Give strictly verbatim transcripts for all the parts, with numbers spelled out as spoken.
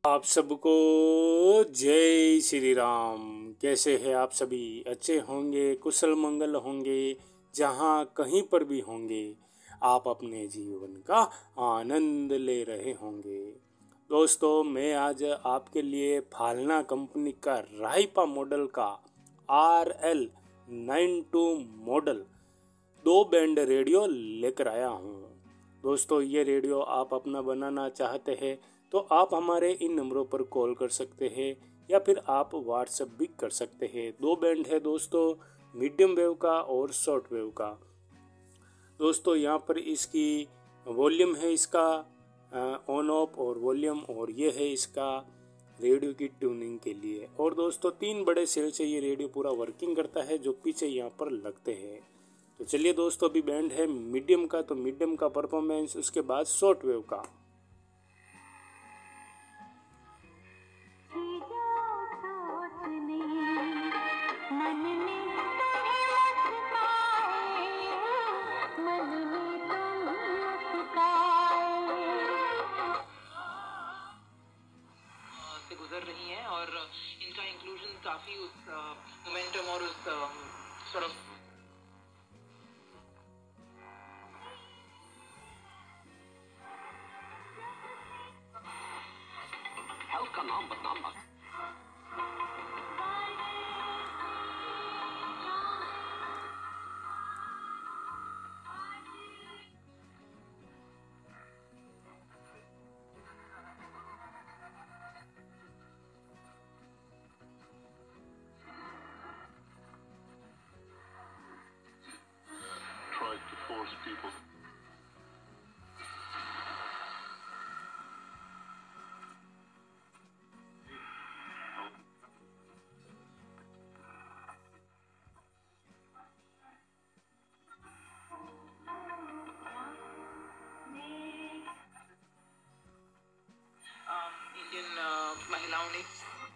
आप सबको जय श्री राम। कैसे हैं आप सभी? अच्छे होंगे, कुशल मंगल होंगे। जहाँ कहीं पर भी होंगे, आप अपने जीवन का आनंद ले रहे होंगे। दोस्तों, मैं आज आपके लिए फालना कंपनी का राइपा मॉडल का R L nine two model दो बैंड रेडियो लेकर आया हूँ। दोस्तों, ये रेडियो आप अपना बनाना चाहते हैं तो आप हमारे इन नंबरों पर कॉल कर सकते हैं या फिर आप व्हाट्सएप भी कर सकते हैं। दो बैंड है दोस्तों, मीडियम वेव का और शॉर्ट वेव का। दोस्तों, यहाँ पर इसकी वॉल्यूम है इसका ऑन ऑफ और वॉल्यूम, और ये है इसका रेडियो की ट्यूनिंग के लिए। और दोस्तों, तीन बड़े सेल से ये रेडियो पूरा वर्किंग करता है जो पीछे यहाँ पर लगते हैं। तो चलिए दोस्तों, अभी बैंड है मीडियम का, तो मीडियम का परफॉर्मेंस, उसके बाद शॉर्ट वेव का। से गुजर रही हैं और इनका इंक्लूजन काफी उस मोमेंटम और उस सॉर्ट ऑफ हेल्थ का नाम बदनाम मत। To force people. इंडियन महिलाओं ने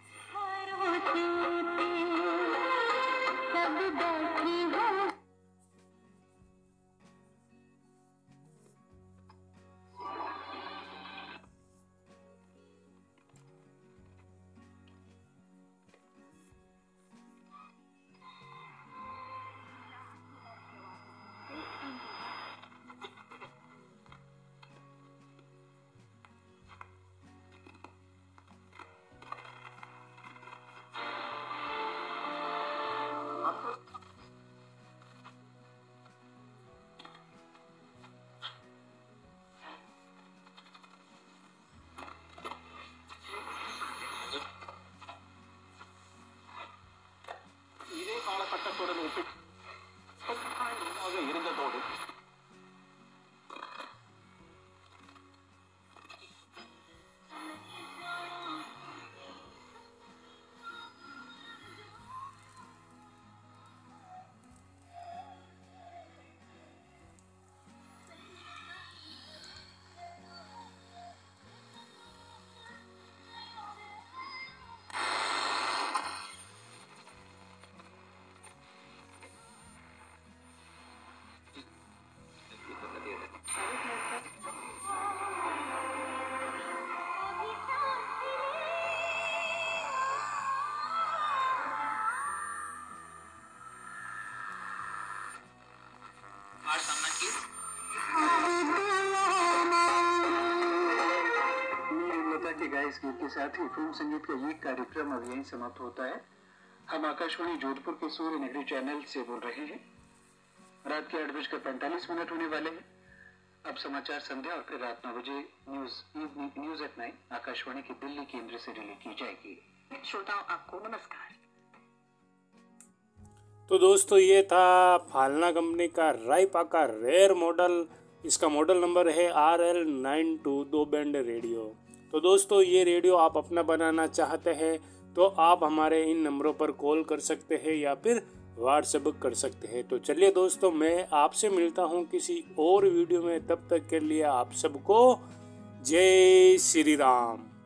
இதே காலகட்டத்துடன் ஒப்பிட்டு இருந்ததோடு सामना किया। लता के गाए इस गीत के साथ ही फिल्म संगीत का ये कार्यक्रम अब यहीं समाप्त होता है। हम आकाशवाणी जोधपुर के सूर्य नगरी चैनल से बोल रहे हैं। रात के आठ बजकर पैंतालीस मिनट होने वाले हैं। अब समाचार संध्या और फिर रात नौ बजे news news at nine Akashvani के दिल्ली केंद्र से रिले की जाएगी। श्रोताओं, आपको नमस्कार। तो दोस्तों, ये था फालना कंपनी का राइपा का रेयर मॉडल। इसका मॉडल नंबर है आर एल नाइन टू दो बैंड रेडियो। तो दोस्तों, ये रेडियो आप अपना बनाना चाहते हैं तो आप हमारे इन नंबरों पर कॉल कर सकते हैं या फिर व्हाट्सएप कर सकते हैं। तो चलिए दोस्तों, मैं आपसे मिलता हूँ किसी और वीडियो में। तब तक के लिए आप सबको जय श्री राम।